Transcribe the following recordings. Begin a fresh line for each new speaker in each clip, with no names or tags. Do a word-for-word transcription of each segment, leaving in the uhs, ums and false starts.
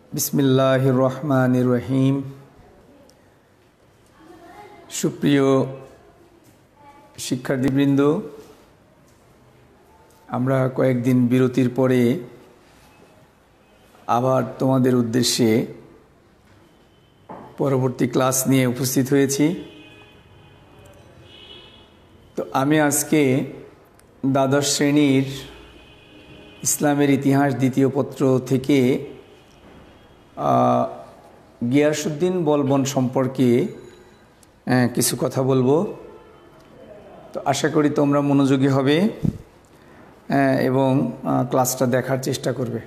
বিসমিল্লাহির রহমানির রহিম। সুপ্রিয় শিক্ষার্থীবৃন্দ, আমরা কয়েকদিন বিরতির পরে আবার তোমাদের উদ্দেশ্যে পরবর্তী ক্লাস নিয়ে উপস্থিত হয়েছি। তো আমি আজকে দ্বাদশ শ্রেণীর ইসলামের ইতিহাস দ্বিতীয় পত্র থেকে গিয়াসউদ্দিন বলবন সম্পর্কে কিছু কথা বলবো। তো আশা করি তোমরা মনোযোগী হবে এবং ক্লাসটা দেখার চেষ্টা করবে।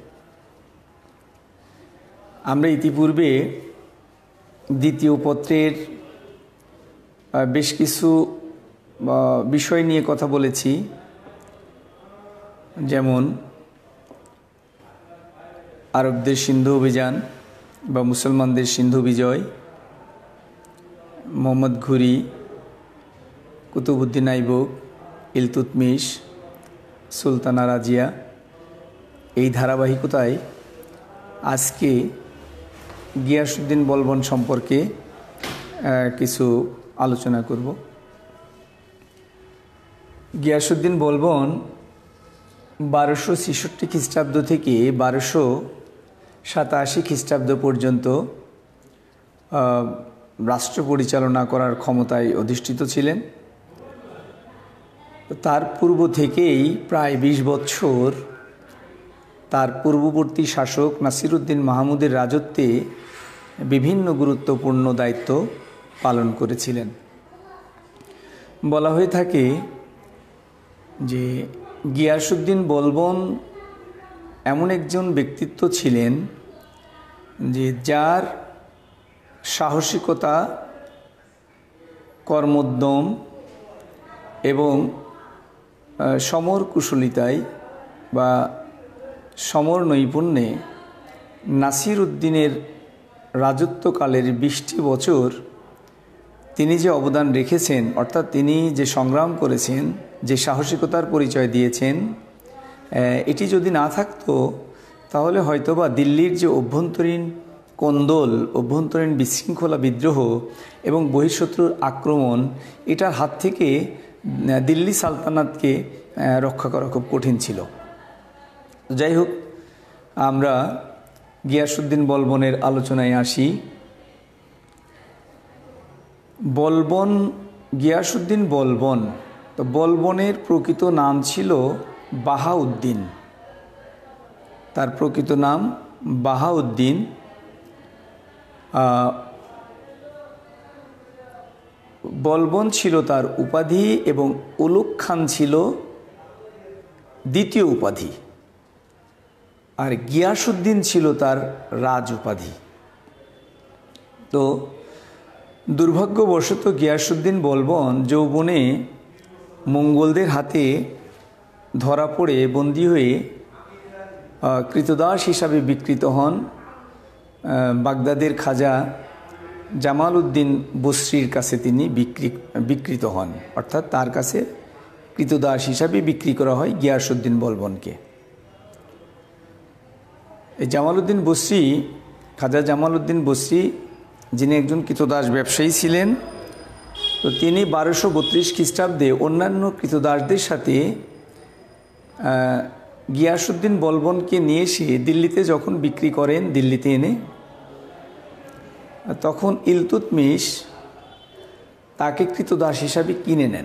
আমরা ইতিপূর্বে দ্বিতীয় পত্রের বেশ কিছু বিষয় নিয়ে কথা বলেছি, যেমন আরবদের সিন্ধু অভিযান বা মুসলমানদের সিন্ধু বিজয়, মোহাম্মদ ঘুরি, কুতুবউদ্দিন আইবক, ইলতুৎমিশ, সুলতানা রাজিয়া। এই ধারাবাহিকতায় আজকে গিয়াসউদ্দিন বলবন সম্পর্কে কিছু আলোচনা করব। গিয়াসউদ্দিন বলবন বারোশো ছেষট্টি খ্রিস্টাব্দ থেকে বারোশো সাতাশি খ্রিস্টাব্দ পর্যন্ত রাষ্ট্র পরিচালনা করার ক্ষমতায় অধিষ্ঠিত ছিলেন। তার পূর্ব থেকেই প্রায় বিশ বছর তার পূর্ববর্তী শাসক নাসিরউদ্দিন মাহমুদের রাজত্বে বিভিন্ন গুরুত্বপূর্ণ দায়িত্ব পালন করেছিলেন। বলা হয়ে থাকে যে গিয়াসউদ্দিন বলবন এমন একজন ব্যক্তিত্ব ছিলেন যে যার সাহসিকতা, কর্মোদ্যম এবং সমর কুশলিতায় বা সমর নৈপুণ্যে নাসিরউদ্দিনের রাজত্বকালের বিশটি বছর তিনি যে অবদান রেখেছেন, অর্থাৎ তিনি যে সংগ্রাম করেছেন, যে সাহসিকতার পরিচয় দিয়েছেন, এটি যদি না থাকতো তাহলে হয়তোবা দিল্লির যে অভ্যন্তরীণ কোন্দল, অভ্যন্তরীণ বিশৃঙ্খলা, বিদ্রোহ এবং বহিঃশত্রুর আক্রমণ, এটার হাত থেকে দিল্লি সালতানাতকে রক্ষা করা খুব কঠিন ছিল। যাই হোক, আমরা গিয়াসউদ্দিন বলবনের আলোচনায় আসি। বলবন, গিয়াসউদ্দিন বলবন, তো বলবনের প্রকৃত নাম ছিল বাহাউদ্দিন। তার প্রকৃত নাম বাহাউদ্দিন। বলবন ছিল তার উপাধি এবং উলুগ খান ছিল দ্বিতীয় উপাধি, আর গিয়াসউদ্দিন ছিল তার রাজ উপাধি। তো দুর্ভাগ্যবশত গিয়াসউদ্দিন বলবন যৌবনে মঙ্গলদের হাতে ধরা পড়ে বন্দী হয়ে কৃতদাস হিসাবে বিকৃত হন। বাগদাদের খাজা জামাল উদ্দিন বসরির কাছে তিনি বিক্রি বিকৃত হন, অর্থাৎ তার কাছে কৃতদাস হিসাবে বিক্রি করা হয় গিয়াসউদ্দিন বলবনকে। এই জামাল উদ্দিন বসরি, খাজা জামাল উদ্দিন বসরি, যিনি একজন কৃতদাস ব্যবসায়ী ছিলেন, তো তিনি বারোশো বত্রিশ খ্রিস্টাব্দে অন্যান্য কৃতদাসদের সাথে গিয়াসউদ্দিন বলবনকে নিয়ে এসে দিল্লিতে যখন বিক্রি করেন, দিল্লিতে এনে, তখন ইলতুৎমিশ তাকে কৃতদাস হিসাবে কিনে নেন।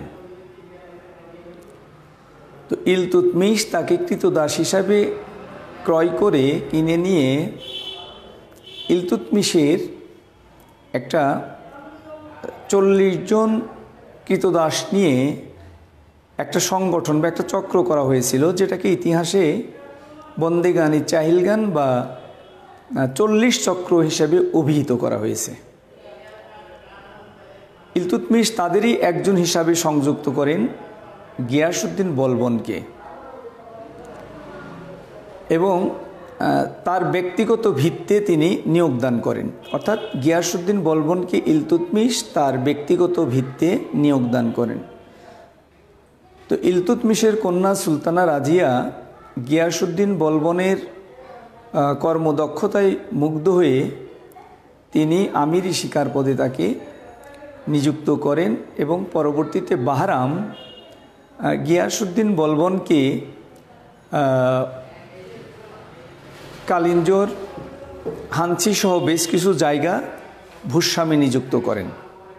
তো ইলতুৎমিশ তাকে কৃতদাস হিসাবে ক্রয় করে কিনে নিয়ে ইলতুৎমিশের একটা চল্লিশ জন কৃতদাস নিয়ে একটা সংগঠন বা একটা চক্র করা হয়েছিল, যেটাকে ইতিহাসে বন্দেগানি চাহিলগান বা চল্লিশ চক্র হিসাবে অভিহিত করা হয়েছে। ইলতুৎমিশ তাদেরই একজন হিসাবে সংযুক্ত করেন গিয়াসউদ্দিন বলবনকে এবং তার ব্যক্তিগত ভিত্তিতে তিনি নিয়োগদান করেন, অর্থাৎ গিয়াসউদ্দিন বলবনকে ইলতুৎমিশ তার ব্যক্তিগত ভিত্তিতে নিয়োগদান করেন। তো ইলতুৎমিশের কন্যা সুলতানা রাজিয়া গিয়াসউদ্দিন বলবনের কর্মদক্ষতায় মুগ্ধ হয়ে তিনি আমিরি শিকার পদে তাকে নিযুক্ত করেন এবং পরবর্তীতে বাহরাম গিয়াসউদ্দিন বলবনকে কালিঞ্জর, হানসি সহ বেশ কিছু জায়গা ভূস্বামী নিযুক্ত করেন।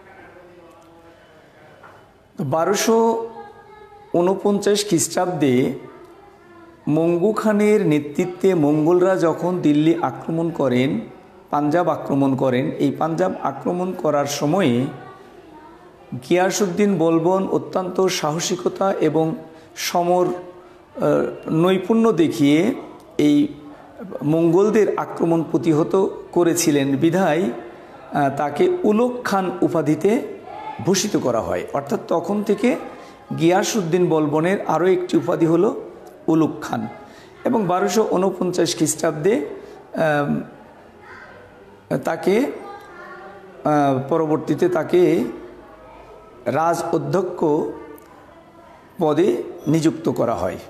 বারোশো উনপঞ্চাশ খ্রিস্টাব্দে মঙ্গু খানের নেতৃত্বে মঙ্গলরা যখন দিল্লি আক্রমণ করেন, পাঞ্জাব আক্রমণ করেন, এই পাঞ্জাব আক্রমণ করার সময়ে গিয়াসউদ্দিন বলবন অত্যন্ত সাহসিকতা এবং সমর নৈপুণ্য দেখিয়ে এই মঙ্গলদের আক্রমণ প্রতিহত করেছিলেন বিধায় তাকে উলুগ খান উপাধিতে ভূষিত করা হয়। অর্থাৎ তখন থেকে গিয়াসউদ্দিন বলবনের আরও একটি উপাধি হলো উলুগ খান। এবং বারোশো উনপঞ্চাশ খ্রিস্টাব্দে তাকে পরবর্তীতে তাকে রাজ অধ্যক্ষ পদে নিযুক্ত করা হয়।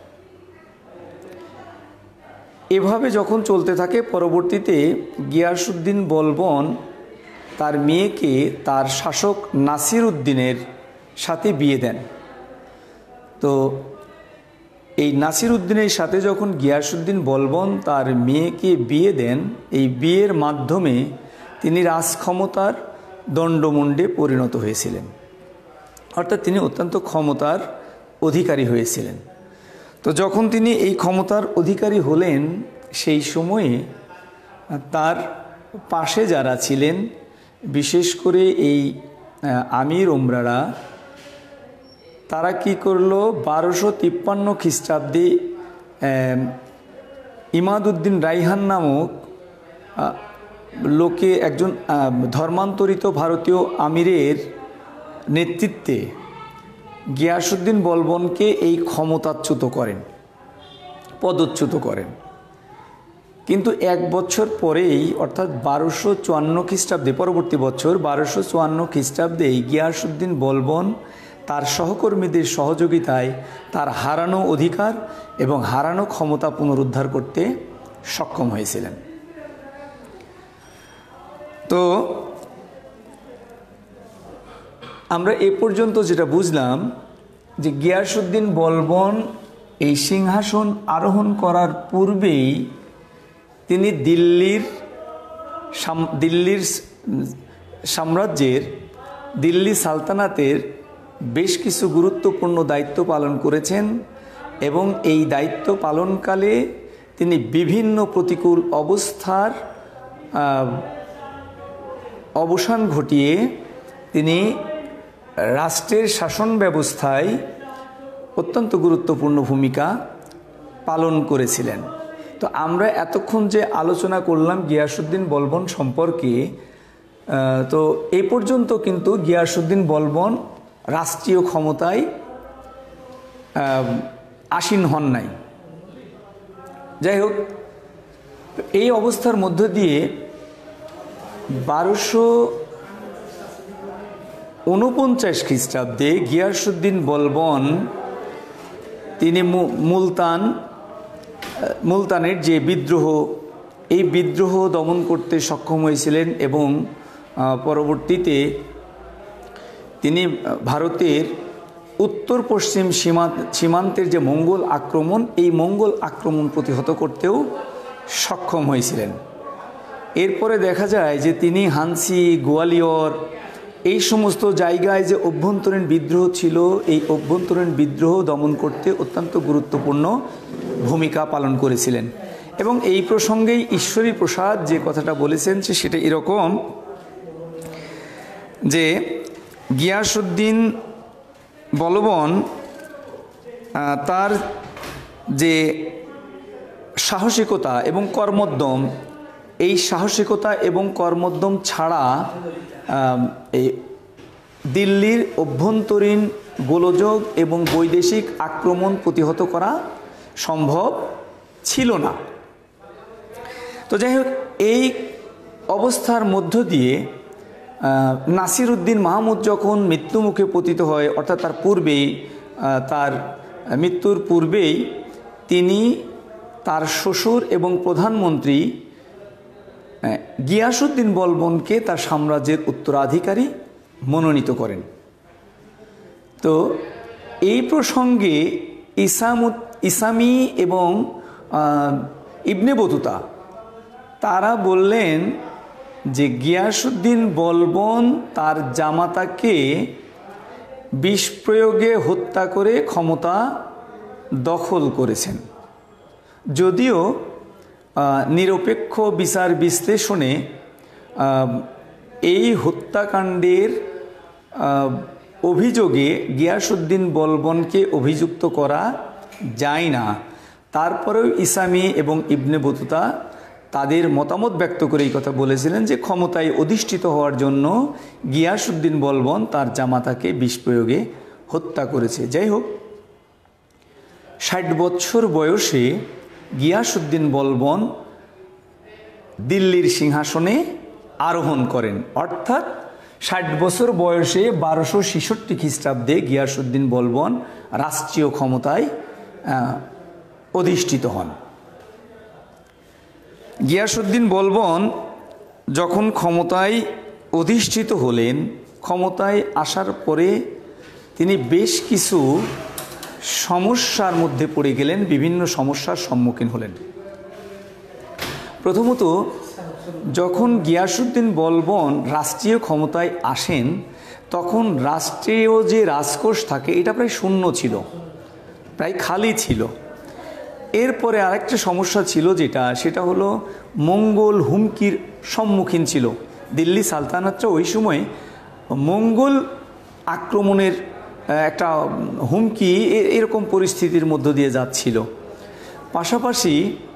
এভাবে যখন চলতে থাকে, পরবর্তীতে গিয়াসউদ্দিন বলবন তার মেয়েকে তার শাসক নাসির উদ্দিনের সাথে বিয়ে দেন। তো এই নাসির উদ্দিনের সাথে যখন গিয়াসউদ্দিন বলবন তার মেয়েকে বিয়ে দেন, এই বিয়ের মাধ্যমে তিনি রাজক্ষমতার দণ্ডমুণ্ডে পরিণত হয়েছিলেন, অর্থাৎ তিনি অত্যন্ত ক্ষমতার অধিকারী হয়েছিলেন। তো যখন তিনি এই ক্ষমতার অধিকারী হলেন, সেই সময়ে তার পাশে যারা ছিলেন, বিশেষ করে এই আমির ওমরারা, তারা কি করলো, বারোশো তিপ্পান্ন খ্রিস্টাব্দে ইমাদউদ্দিন রাইহান নামক লোকে, একজন ধর্মান্তরিত ভারতীয় আমিরের নেতৃত্বে গিয়াসউদ্দিন বলবনকে এই ক্ষমতাচ্যুত করেন, পদচ্যুত করেন। কিন্তু এক বছর পরেই, অর্থাৎ বারোশো চুয়ান্ন খ্রিস্টাব্দে, পরবর্তী বছর বারোশো চুয়ান্ন খ্রিস্টাব্দে গিয়াসউদ্দিন বলবন তার সহকর্মীদের সহযোগিতায় তার হারানো অধিকার এবং হারানো ক্ষমতা পুনরুদ্ধার করতে সক্ষম হয়েছিলেন। তো আমরা এ পর্যন্ত যেটা বুঝলাম যে গিয়াসউদ্দিন বলবন এই সিংহাসন আরোহণ করার পূর্বেই তিনি দিল্লির দিল্লির সাম্রাজ্যের, দিল্লি সালতানাতের বেশ কিছু গুরুত্বপূর্ণ দায়িত্ব পালন করেছেন এবং এই দায়িত্ব পালনকালে তিনি বিভিন্ন প্রতিকূল অবস্থার অবসান ঘটিয়ে তিনি রাষ্ট্রের শাসন ব্যবস্থায় অত্যন্ত গুরুত্বপূর্ণ ভূমিকা পালন করেছিলেন। তো আমরা এতক্ষণ যে আলোচনা করলাম গিয়াসউদ্দিন বলবন সম্পর্কে, তো এই পর্যন্ত কিন্তু গিয়াসউদ্দিন বলবন রাষ্ট্রীয় ক্ষমতায় আসীন হন নাই। যাই হোক, এই অবস্থার মধ্য দিয়ে বারোশো ঊনপঞ্চাশ খ্রিস্টাব্দে গিয়াসউদ্দিন বলবন তিনি মুলতান মুলতানের যে বিদ্রোহ, এই বিদ্রোহ দমন করতে সক্ষম হয়েছিলেন এবং পরবর্তীতে তিনি ভারতের উত্তর পশ্চিম সীমা সীমান্তের যে মঙ্গল আক্রমণ, এই মঙ্গল আক্রমণ প্রতিহত করতেও সক্ষম হয়েছিলেন। এরপরে দেখা যায় যে তিনি হানসি, গোয়ালিয়র, এই সমস্ত জায়গায় যে অভ্যন্তরীণ বিদ্রোহ ছিল, এই অভ্যন্তরীণ বিদ্রোহ দমন করতে অত্যন্ত গুরুত্বপূর্ণ ভূমিকা পালন করেছিলেন। এবং এই প্রসঙ্গেই ঈশ্বরী প্রসাদ যে কথাটা বলেছেন সেটা এরকম যে গিয়াসউদ্দিন বলবন তার যে সাহসিকতা এবং কর্মোদ্যম, এই সাহসিকতা এবং কর্মোদ্যম ছাড়া এই দিল্লির অভ্যন্তরীণ গোলযোগ এবং বৈদেশিক আক্রমণ প্রতিহত করা সম্ভব ছিল না। তো যাই হোক, এই অবস্থার মধ্য দিয়ে নাসির উদ্দিন মাহমুদ যখন মৃত্যুমুখে পতিত হয়, অর্থাৎ তার পূর্বেই, তার মৃত্যুর পূর্বেই তিনি তার শ্বশুর এবং প্রধানমন্ত্রী গিয়াসউদ্দিন বলবনকে তার সাম্রাজ্যের উত্তরাধিকারী মনোনীত করেন। তো এই প্রসঙ্গে ইসামুত ইসামি এবং ইবনে বতুতা তারা বললেন যে গিয়াসউদ্দিন বলবন তার জামাতাকে বিষ প্রয়োগে হত্যা করে ক্ষমতা দখল করেছেন। যদিও নিরপেক্ষ বিচার বিশ্লেষণে এই হত্যাকাণ্ডের অভিযোগে গিয়াসউদ্দিন বলবনকে অভিযুক্ত করা যায় না, তারপরেও ইসামি এবং ইবনে বতুতা তাদের মতামত ব্যক্ত করে এই কথা বলেছিলেন যে ক্ষমতায় অধিষ্ঠিত হওয়ার জন্য গিয়াসউদ্দিন বলবন তার জামাতাকে বিষ প্রয়োগে হত্যা করেছে। যাই হোক, ষাট বছর বয়সে গিয়াসউদ্দিন বলবন দিল্লির সিংহাসনে আরোহণ করেন, অর্থাৎ ষাট বছর বয়সে বারোশো ছেষট্টি খ্রিস্টাব্দে গিয়াসউদ্দিন বলবন রাষ্ট্রীয় ক্ষমতায় অধিষ্ঠিত হন। গিয়াসউদ্দিন বলবন যখন ক্ষমতায় অধিষ্ঠিত হলেন, ক্ষমতায় আসার পরে তিনি বেশ কিছু সমস্যার মধ্যে পড়ে গেলেন, বিভিন্ন সমস্যার সম্মুখীন হলেন। প্রথমত, যখন গিয়াসউদ্দিন বলবন রাষ্ট্রীয় ক্ষমতায় আসেন তখন রাষ্ট্রীয় যে রাজকোষ থাকে এটা প্রায় শূন্য ছিল, প্রায় খালি ছিল। এরপরে আরেকটা সমস্যা ছিল যেটা সেটা হলো মঙ্গল হুমকির সম্মুখীন ছিল। দিল্লি সালতানাতটা ওই সময় মঙ্গল আক্রমণের একটা হুমকি এরকম পরিস্থিতির মধ্য দিয়ে যাচ্ছিল। পাশাপাশি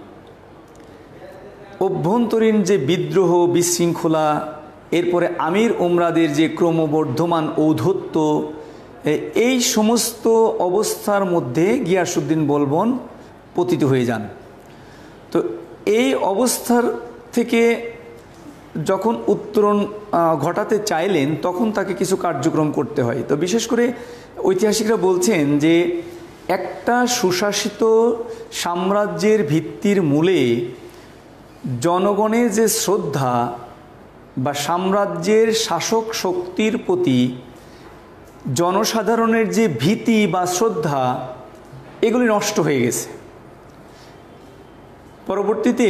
অভ্যন্তরীণ যে বিদ্রোহ, বিশৃঙ্খলা, এরপরে আমির ওমরাদের যে ক্রমবর্ধমান ঔদ্ধত্য, এই সমস্ত অবস্থার মধ্যে গিয়াসউদ্দিন বলবন পতিত হয়ে যান। তো এই অবস্থার থেকে যখন উত্তরণ ঘটাতে চাইলেন তখন তাকে কিছু কার্যক্রম করতে হয়। তো বিশেষ করে ঐতিহাসিকরা বলছেন যে একটা সুশাসিত সাম্রাজ্যের ভিত্তির মূলে জনগণের যে শ্রদ্ধা বা সাম্রাজ্যের শাসক শক্তির প্রতি জনসাধারণের যে ভীতি বা শ্রদ্ধা, এগুলি নষ্ট হয়ে গেছে। পরবর্তীতে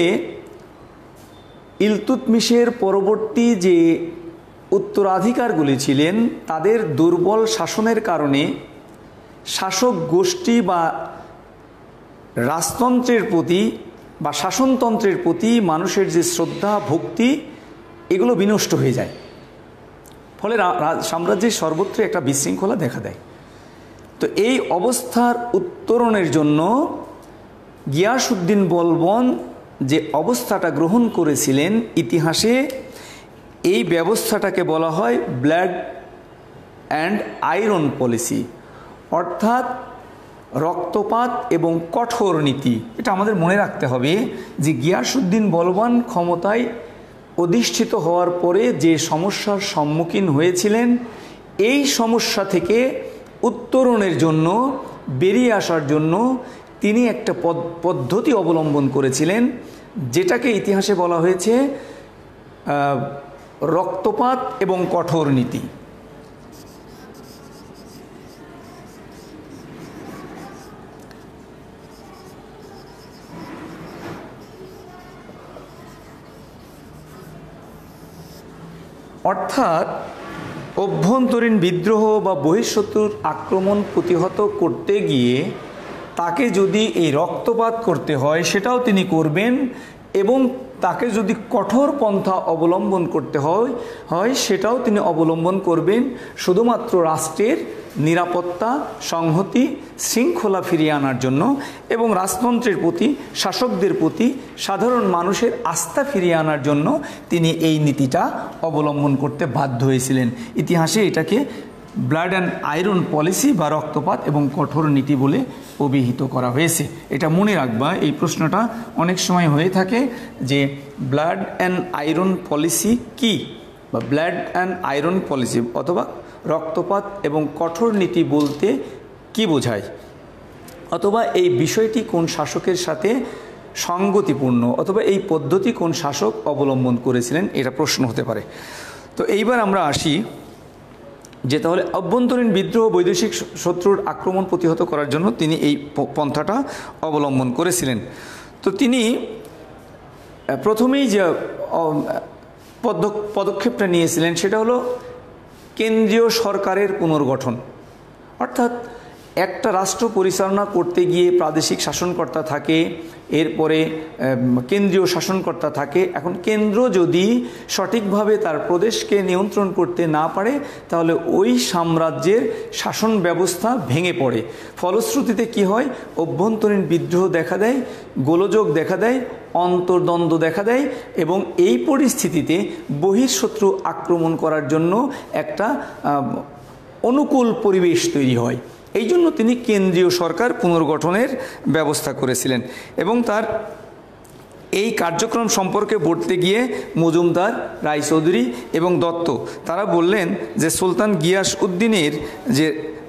ইলতুৎমিশের পরবর্তী যে উত্তরাধিকারগুলি ছিলেন তাদের দুর্বল শাসনের কারণে শাসক গোষ্ঠী বা রাজতন্ত্রের প্রতি বা শাসনতন্ত্রের প্রতি মানুষের যে শ্রদ্ধা ভক্তি, এগুলো বিনষ্ট হয়ে যায়। ফলে সাম্রাজ্যের সর্বত্র একটা বিশৃঙ্খলা দেখা দেয়। তো এই অবস্থার উত্তরণের জন্য গিয়াসউদ্দিন বলবন যে অবস্থাটা গ্রহণ করেছিলেন, ইতিহাসে এই ব্যবস্থাটাকে বলা হয় ব্লাড অ্যান্ড আয়রন পলিসি, অর্থাৎ রক্তপাত এবং কঠোর নীতি। এটা আমাদের মনে রাখতে হবে যে গিয়াসউদ্দিন বলবন ক্ষমতায় অধিষ্ঠিত হওয়ার পরে যে সমস্যার সম্মুখীন হয়েছিলেন, এই সমস্যা থেকে উত্তরণের জন্য, বেরিয়ে আসার জন্য তিনি একটা পদ্ধতি অবলম্বন করেছিলেন, যেটাকে ইতিহাসে বলা হয়েছে রক্তপাত এবং কঠোর নীতি। অর্থাৎ অভ্যন্তরীণ বিদ্রোহ বা বহিঃশত্রুর আক্রমণ প্রতিহত করতে গিয়ে তাকে যদি এই রক্তপাত করতে হয় সেটাও তিনি করবেন, এবং তাকে যদি কঠোর পন্থা অবলম্বন করতে হয় হয় সেটাও তিনি অবলম্বন করবেন, শুধুমাত্র রাষ্ট্রের নিরাপত্তা, সংহতি, শৃঙ্খলা ফিরিয়ে আনার জন্য এবং রাজতন্ত্রের প্রতি, শাসকদের প্রতি সাধারণ মানুষের আস্থা ফিরিয়ে আনার জন্য তিনি এই নীতিটা অবলম্বন করতে বাধ্য হয়েছিলেন। ইতিহাসে এটাকে ব্লাড অ্যান্ড আয়রন পলিসি বা রক্তপাত এবং কঠোর নীতি বলে অভিহিত করা হয়েছে। এটা মনে রাখবা, এই প্রশ্নটা অনেক সময় হয়ে থাকে যে ব্লাড অ্যান্ড আয়রন পলিসি কি, বা ব্লাড অ্যান্ড আয়রন পলিসি অথবা রক্তপাত এবং কঠোর নীতি বলতে কি বোঝায়, অথবা এই বিষয়টি কোন শাসকের সাথে সঙ্গতিপূর্ণ অথবা এই পদ্ধতি কোন শাসক অবলম্বন করেছিলেন, এটা প্রশ্ন হতে পারে। তো এইবার আমরা আসি যে তাহলে অভ্যন্তরীণ বিদ্রোহ বৈদেশিক শত্রুর আক্রমণ প্রতিহত করার জন্য তিনি এই পন্থাটা অবলম্বন করেছিলেন। তো তিনি প্রথমেই যে পদক্ষেপটা নিয়েছিলেন সেটা হলো কেন্দ্রীয় সরকারের পুনর্গঠন। অর্থাৎ একটা রাষ্ট্র পরিচালনা করতে গিয়ে প্রাদেশিক শাসনকর্তা থাকে, এরপরে কেন্দ্রীয় শাসনকর্তা থাকে। এখন কেন্দ্র যদি সঠিকভাবে তার প্রদেশকে নিয়ন্ত্রণ করতে না পারে তাহলে ওই সাম্রাজ্যের শাসন ব্যবস্থা ভেঙে পড়ে। ফলশ্রুতিতে কি হয়, অভ্যন্তরীণ বিদ্রোহ দেখা দেয়, গোলযোগ দেখা দেয়, অন্তর্দ্বন্দ্ব দেখা দেয় এবং এই পরিস্থিতিতে বহিঃশত্রু আক্রমণ করার জন্য একটা অনুকূল পরিবেশ তৈরি হয়। এই জন্য তিনি কেন্দ্রীয় সরকার পুনর্গঠনের ব্যবস্থা করেছিলেন এবং তার এই কার্যক্রম সম্পর্কে বলতে গিয়ে মজুমদার, রায়চৌধুরী এবং দত্ত তারা বললেন যে সুলতান গিয়াস উদ্দিনের যে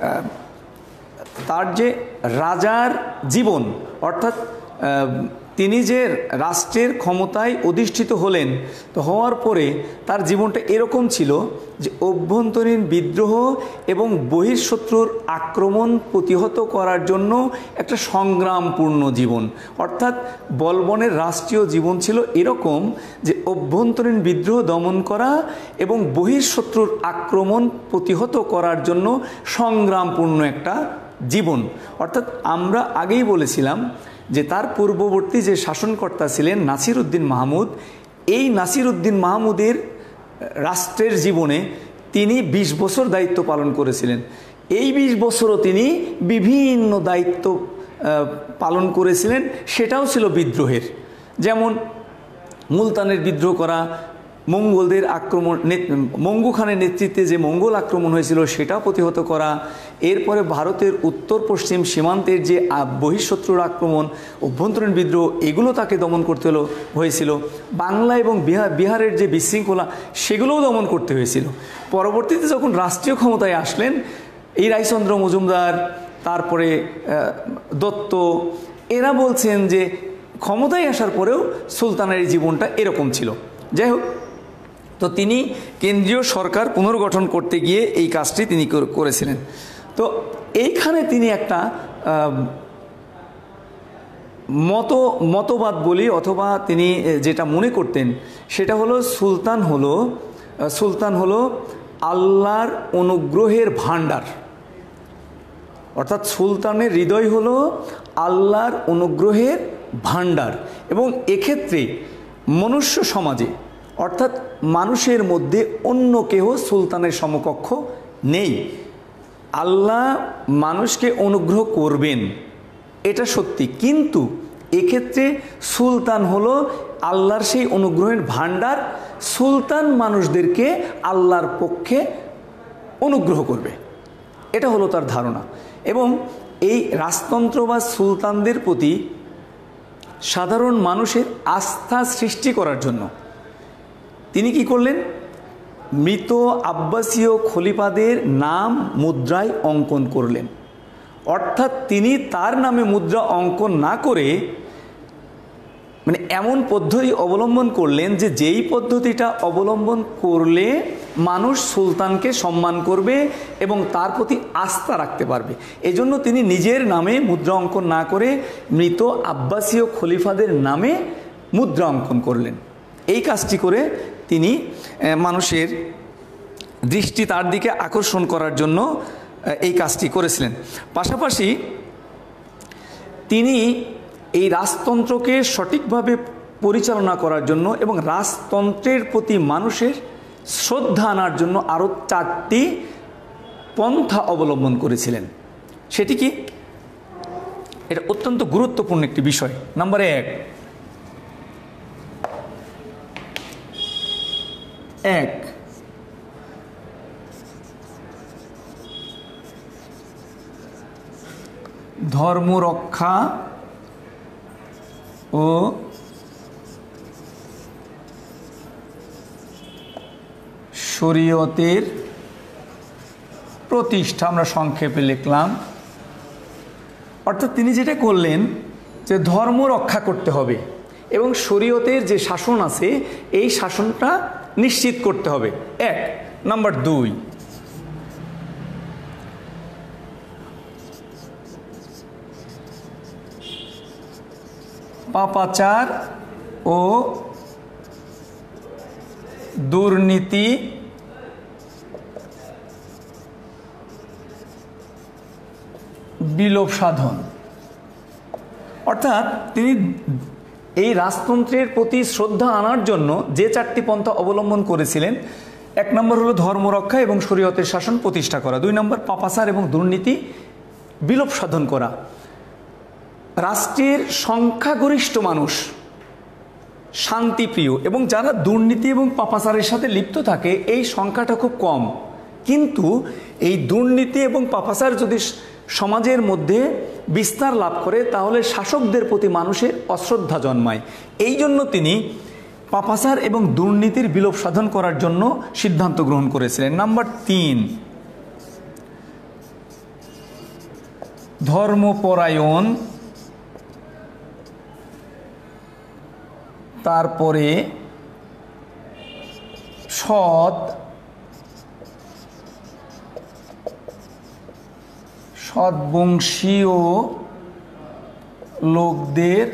তার যে রাজার জীবন, অর্থাৎ তিনি যে রাষ্ট্রের ক্ষমতায় অধিষ্ঠিত হলেন, তো হওয়ার পরে তার জীবনটা এরকম ছিল যে অভ্যন্তরীণ বিদ্রোহ এবং বহিঃশত্রুর আক্রমণ প্রতিহত করার জন্য একটা সংগ্রামপূর্ণ জীবন। অর্থাৎ বলবনের রাষ্ট্রীয় জীবন ছিল এরকম যে অভ্যন্তরীণ বিদ্রোহ দমন করা এবং বহিঃশত্রুর আক্রমণ প্রতিহত করার জন্য সংগ্রামপূর্ণ একটা জীবন। অর্থাৎ আমরা আগেই বলেছিলাম যে তার পূর্ববর্তী যে শাসনকর্তা ছিলেন নাসির উদ্দিন মাহমুদ, এই নাসির উদ্দিন মাহমুদের রাষ্ট্রের জীবনে তিনি বিশ বছর দায়িত্ব পালন করেছিলেন। এই বিশ বছরও তিনি বিভিন্ন দায়িত্ব পালন করেছিলেন, সেটাও ছিল বিদ্রোহের। যেমন মুলতানের বিদ্রোহ করা, মঙ্গলদের আক্রমণ, মঙ্গু খানের নেতৃত্বে যে মঙ্গল আক্রমণ হয়েছিল সেটাও প্রতিহত করা, এরপরে ভারতের উত্তর পশ্চিম সীমান্তের যে বহিঃশত্রুর আক্রমণ, অভ্যন্তরীণ বিদ্রোহ, এগুলো তাকে দমন করতে হলো হয়েছিল। বাংলা এবং বিহার বিহারের যে বিশৃঙ্খলা সেগুলোও দমন করতে হয়েছিল। পরবর্তীতে যখন রাষ্ট্রীয় ক্ষমতায় আসলেন এই রায়চন্দ্র মজুমদার, তারপরে দত্ত, এরা বলছেন যে ক্ষমতায় আসার পরেও সুলতানের জীবনটা এরকম ছিল। যাই হোক, তো তিনি কেন্দ্রীয় সরকার পুনর্গঠন করতে গিয়ে এই কাজটি তিনি করেছিলেন। তো এইখানে তিনি একটা মত মতবাদ বলি অথবা তিনি যেটা মনে করতেন সেটা হলো সুলতান হলো সুলতান হলো আল্লাহর অনুগ্রহের ভাণ্ডার। অর্থাৎ সুলতানের হৃদয় হলো আল্লাহর অনুগ্রহের ভাণ্ডার এবং এক্ষেত্রে মনুষ্য সমাজে অর্থাৎ মানুষের মধ্যে অন্য কেহ সুলতানের সমকক্ষ নেই। আল্লাহ মানুষকে অনুগ্রহ করবেন এটা সত্যি, কিন্তু এক্ষেত্রে সুলতান হলো আল্লাহর সেই অনুগ্রহের ভাণ্ডার। সুলতান মানুষদেরকে আল্লাহর পক্ষে অনুগ্রহ করবে, এটা হলো তার ধারণা। এবং এই রাজতন্ত্র বা সুলতানদের প্রতি সাধারণ মানুষের আস্থা সৃষ্টি করার জন্য তিনি কি করলেন, মৃত আব্বাসীয় খলিফাদের নাম মুদ্রায় অঙ্কন করলেন। অর্থাৎ তিনি তার নামে মুদ্রা অঙ্কন না করে মানে এমন পদ্ধতি অবলম্বন করলেন যে যেই পদ্ধতিটা অবলম্বন করলে মানুষ সুলতানকে সম্মান করবে এবং তার প্রতি আস্থা রাখতে পারবে। এজন্য তিনি নিজের নামে মুদ্রা অঙ্কন না করে মৃত আব্বাসীয় খলিফাদের নামে মুদ্রা অঙ্কন করলেন। এই কাজটি করে তিনি মানুষের দৃষ্টি তার দিকে আকর্ষণ করার জন্য এই কাজটি করেছিলেন। পাশাপাশি তিনি এই রাজতন্ত্রকে সঠিকভাবে পরিচালনা করার জন্য এবং রাজতন্ত্রের প্রতি মানুষের শ্রদ্ধা আনার জন্য আরও চারটি পন্থা অবলম্বন করেছিলেন। সেটি কি? এটা অত্যন্ত গুরুত্বপূর্ণ একটি বিষয়। নাম্বার এক এক ধর্ম রক্ষা ও শরীয়তের প্রতিষ্ঠা, আমরা সংক্ষেপে লিখলাম। অর্থাৎ তিনি যেটা করলেন যে ধর্ম রক্ষা করতে হবে এবং শরীয়তের যে শাসন আছে এই শাসনটা নিশ্চিত করতে হবে। এক নাম্বার দুই, পাপাচার ও দুর্নীতি বিলোপ সাধন। অর্থাৎ তিনি এই রাজতন্ত্রের প্রতি শ্রদ্ধা আনার জন্য যে চারটি পন্থা অবলম্বন করেছিলেন, এক নম্বর হলো ধর্ম রক্ষা এবং শরীয়তের শাসন প্রতিষ্ঠা করা, দুই নম্বর পাপাচার এবং দুর্নীতি বিলোপ সাধন করা। রাষ্ট্রের সংখ্যাগরিষ্ঠ মানুষ শান্তিপ্রিয় এবং যারা দুর্নীতি এবং পাপাচারের সাথে লিপ্ত থাকে এই সংখ্যাটা খুব কম, কিন্তু এই দুর্নীতি এবং পাপাচার যদি সমাজের মধ্যে বিস্তার লাভ করে তাহলে শাসকদের প্রতি মানুষের অশ্রদ্ধা জন্মায়। এই জন্য তিনি পাপাচার এবং দুর্নীতির বিলোপ সাধন করার জন্য সিদ্ধান্ত গ্রহণ করেছিলেন। নাম্বার তিন, ধর্মপরায়ণ, তারপরে সৎ সৎবংশীয় লোকদের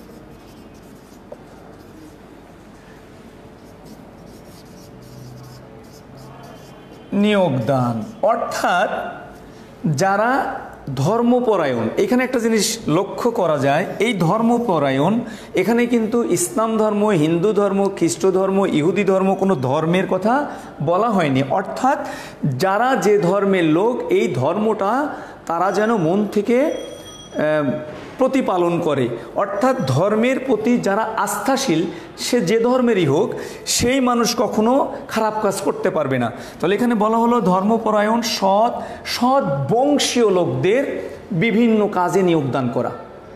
নিয়োগদান। অর্থাৎ যারা ধর্মপরায়ণ, এখানে একটা জিনিস লক্ষ্য করা যায়, এই ধর্মপরায়ণ এখানে কিন্তু ইসলাম ধর্ম, হিন্দু ধর্ম, খ্রিস্ট ধর্ম, ইহুদি ধর্ম কোনো ধর্মের কথা বলা হয়নি। অর্থাৎ যারা যে ধর্মের লোক এই ধর্মটা তারা যেন মন থেকে প্রতিপালন করে। অর্থাৎ ধর্মের প্রতি যারা আস্থাশীল সে যে ধর্মেরই হোক সেই মানুষ কখনো খারাপ কাজ করতে পারবে না। তাহলে এখানে বলা হলো ধর্মপরায়ণ, সৎ সৎ বংশীয় লোকদের বিভিন্ন কাজে নিয়োগদান করা।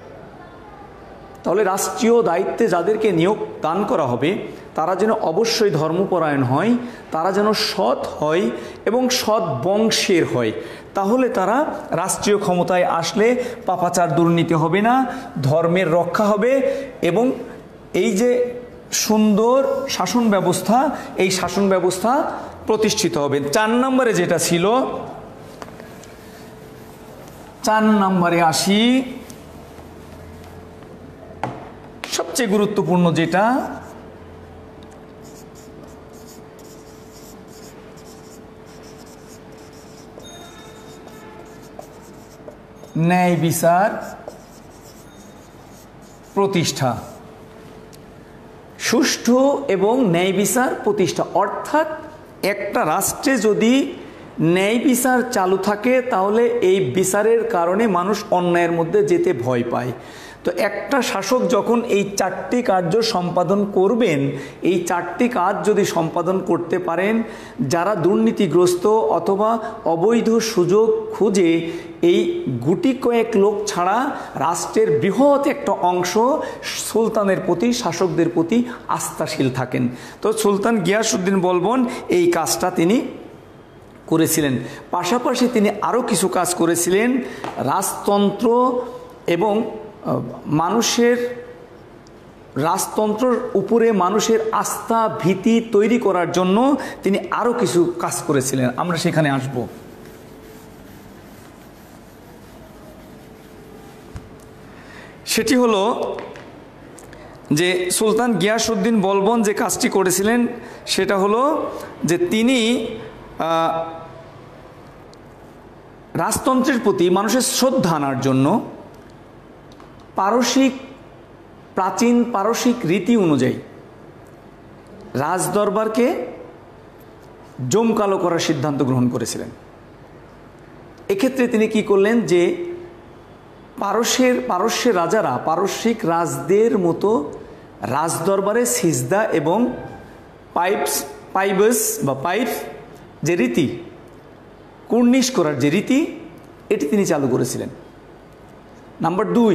তাহলে রাষ্ট্রীয় দায়িত্বে যাদেরকে নিয়োগ দান করা হবে তারা যেন অবশ্যই ধর্মপরায়ণ হয়, তারা যেন সৎ হয় এবং সৎ বংশের হয়। তাহলে তারা রাষ্ট্রীয় ক্ষমতায় আসলে পাপাচার দুর্নীতি হবে না, ধর্মের রক্ষা হবে এবং এই যে সুন্দর শাসন ব্যবস্থা এই শাসন ব্যবস্থা প্রতিষ্ঠিত হবে। চার নম্বরে যেটা ছিল, চার নম্বরে আসি, সবচেয়ে গুরুত্বপূর্ণ যেটা, ন্যায় বিচার প্রতিষ্ঠা, সুষ্ঠু এবং ন্যায় বিচার প্রতিষ্ঠা। অর্থাৎ একটা রাষ্ট্রে যদি ন্যায় বিচার চালু থাকে তাহলে এই বিচারের কারণে মানুষ অন্যায়ের মধ্যে যেতে ভয় পায়। তো একটা শাসক যখন এই চারটি কার্য সম্পাদন করবেন, এই চারটি কাজ যদি সম্পাদন করতে পারেন, যারা দুর্নীতিগ্রস্ত অথবা অবৈধ সুযোগ খুঁজে এই গুটি কয়েক লোক ছাড়া রাষ্ট্রের বৃহৎ একটা অংশ সুলতানের প্রতি, শাসকদের প্রতি আস্থাশীল থাকেন। তো সুলতান গিয়াসউদ্দিন বলবন এই কাজটা তিনি করেছিলেন। পাশাপাশি তিনি আরও কিছু কাজ করেছিলেন। রাজতন্ত্র এবং মানুষের রাজতন্ত্রের উপরে মানুষের আস্থা ভীতি তৈরি করার জন্য তিনি আরও কিছু কাজ করেছিলেন, আমরা সেখানে আসব। সেটি হলো যে সুলতান গিয়াসউদ্দিন বলবন যে কাজটি করেছিলেন সেটা হলো যে তিনি রাজতন্ত্রের প্রতি মানুষের শ্রদ্ধা আনার জন্য পারসিক প্রাচীন পারসিক রীতি অনুযায়ী রাজদরবারকে জমকালো করার সিদ্ধান্ত গ্রহণ করেছিলেন। এক্ষেত্রে তিনি কি করলেন যে পারস্যের পারস্যের রাজারা পারস্যিক রাজদের মতো রাজদরবারে সিজদা এবং পাইপস পাইবস বা পাইপ যে রীতি, কুর্নিশ করার যে রীতি, এটি তিনি চালু করেছিলেন। নাম্বার দুই,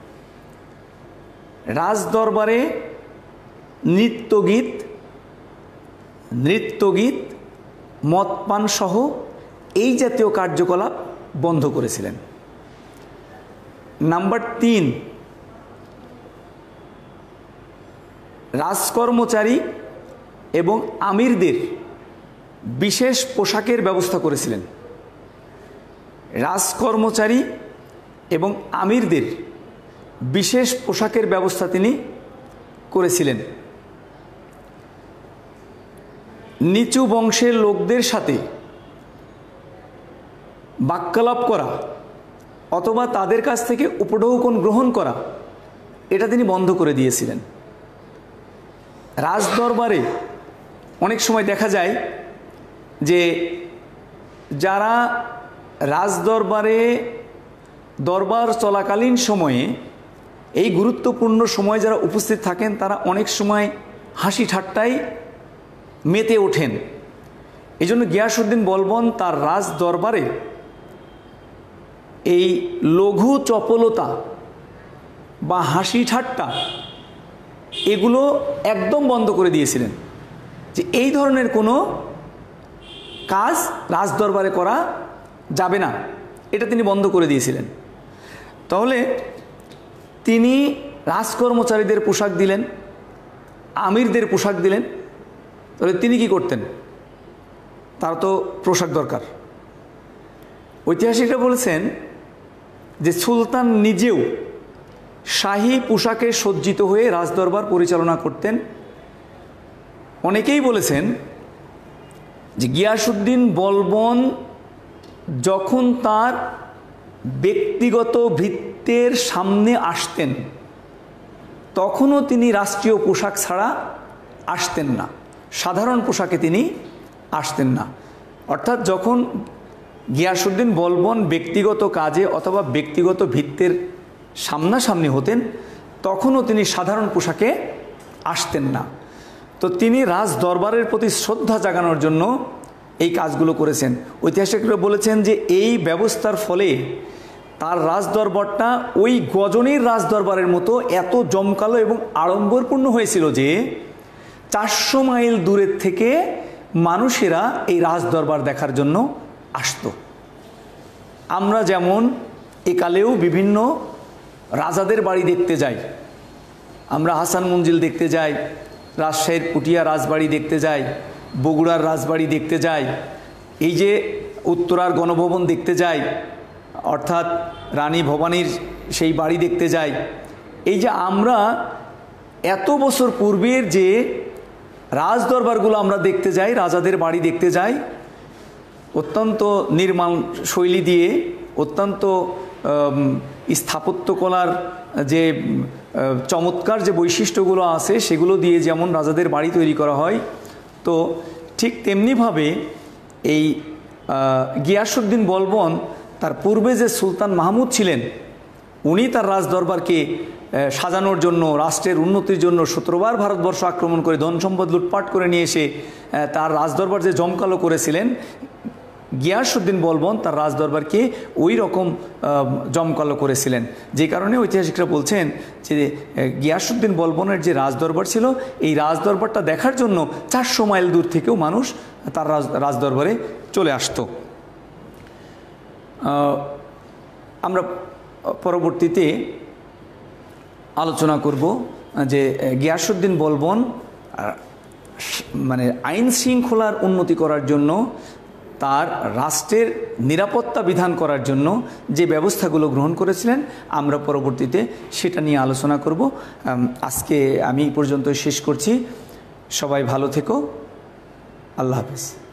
রাজদরবারে নৃত্যগীত নৃত্যগীত মদপান সহ এই জাতীয় কার্যকলাপ বন্ধ করেছিলেন। নাম্বার তিন, রাজকর্মচারী এবং আমিরদের বিশেষ পোশাকের ব্যবস্থা করেছিলেন। রাজকর্মচারী এবং আমিরদের বিশেষ পোশাকের ব্যবস্থা তিনি করেছিলেন। নিচু বংশের লোকদের সাথে বাক্যালাপ করা অথবা তাদের কাছ থেকে উপঢৌকন গ্রহণ করা এটা তিনি বন্ধ করে দিয়েছিলেন। রাজদরবারে অনেক সময় দেখা যায় যে যারা রাজদরবারে দরবার চলাকালীন সময়ে এই গুরুত্বপূর্ণ সময়ে যারা উপস্থিত থাকেন তারা অনেক সময় হাসি ঠাট্টায় মেতে ওঠেন। এই জন্য গিয়াসউদ্দিন বলবন তার রাজ দরবারে এই লঘু চপলতা বা হাসি ঠাট্টা এগুলো একদম বন্ধ করে দিয়েছিলেন, যে এই ধরনের কোনো কাজ রাজ দরবারে করা যাবে না, এটা তিনি বন্ধ করে দিয়েছিলেন। তাহলে তিনি রাজকর্মচারীদের পোশাক দিলেন, আমিরদের পোশাক দিলেন, তাহলে তিনি কি করতেন? তার তো পোশাক দরকার। ঐতিহাসিকরা বলেছেন যে সুলতান নিজেও শাহী পোশাকে সজ্জিত হয়ে রাজদরবার পরিচালনা করতেন। অনেকেই বলেছেন যে গিয়াসউদ্দিন বলবন যখন তার ব্যক্তিগত ভৃত্যের সামনে আসতেন তখনও তিনি রাষ্ট্রীয় পোশাক ছাড়া আসতেন না, সাধারণ পোশাকে তিনি আসতেন না। অর্থাৎ যখন গিয়াসউদ্দিন বলবন ব্যক্তিগত কাজে অথবা ব্যক্তিগত ভৃত্যের সামনাসামনি হতেন তখনও তিনি সাধারণ পোশাকে আসতেন না। তো তিনি রাজ দরবারের প্রতি শ্রদ্ধা জাগানোর জন্য এই কাজগুলো করেছেন। ঐতিহাসিকরা বলেছেন যে এই ব্যবস্থার ফলে তার রাজদরবারটা ওই গজনীর রাজদরবারের মতো এত জমকালো এবং আড়ম্বরপূর্ণ হয়েছিল যে চারশো মাইল দূরের থেকে মানুষেরা এই রাজদরবার দেখার জন্য আসত। আমরা যেমন একালেও বিভিন্ন রাজাদের বাড়ি দেখতে যাই, আমরা হাসান মঞ্জিল দেখতে যাই, রাজশাহীর পুটিয়া রাজবাড়ি দেখতে যাই, বগুড়ার রাজবাড়ি দেখতে যাই, এই যে উত্তরার গণভবন দেখতে যাই, অর্থাৎ রানী ভবানীর সেই বাড়ি দেখতে যাই। এই যে আমরা এত বছর পূর্বের যে রাজদরবারগুলো আমরা দেখতে যাই, রাজাদের বাড়ি দেখতে যাই, অত্যন্ত নির্মাণ শৈলী দিয়ে, অত্যন্ত স্থাপত্যকলার যে চমৎকার যে বৈশিষ্ট্যগুলো আছে সেগুলো দিয়ে যেমন রাজাদের বাড়ি তৈরি করা হয়, তো ঠিক তেমনিভাবে এই গিয়াসউদ্দিন বলবন তার পূর্বে যে সুলতান মাহমুদ ছিলেন উনি তার রাজদরবারকে সাজানোর জন্য, রাষ্ট্রের উন্নতির জন্য সতেরোবার ভারতবর্ষ আক্রমণ করে ধন সম্পদ লুটপাট করে নিয়ে এসে তার রাজদরবার যে জমকালো করেছিলেন, গিয়াসউদ্দিন বলবন তার রাজদরবারকে ওই রকম জমকালো করেছিলেন। যে কারণে ঐতিহাসিকরা বলছেন যে গিয়াসউদ্দিন বলবনের যে রাজদরবার ছিল এই রাজদরবারটা দেখার জন্য চারশো মাইল দূর থেকেও মানুষ তার রাজ রাজদরবারে চলে আসতো। আমরা পরবর্তীতে আলোচনা করব যে গিয়াসউদ্দিন বলবন মানে আইন শৃঙ্খলার উন্নতি করার জন্য, তার রাষ্ট্রের নিরাপত্তা বিধান করার জন্য যে ব্যবস্থাগুলো গ্রহণ করেছিলেন আমরা পরবর্তীতে সেটা নিয়ে আলোচনা করব। আজকে আমি এই পর্যন্ত শেষ করছি। সবাই ভালো থেকো। আল্লাহ হাফেজ।